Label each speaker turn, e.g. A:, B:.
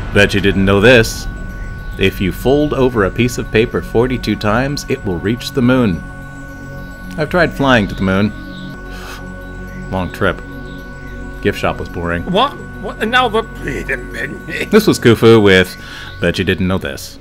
A: Bet you didn't know this. If you fold over a piece of paper 42 times, it will reach the moon. I've tried flying to the moon. Long trip. Gift shop was boring.
B: What? What? Now, wait a minute.
A: This was Koo Foo with Bet You Didn't Know This.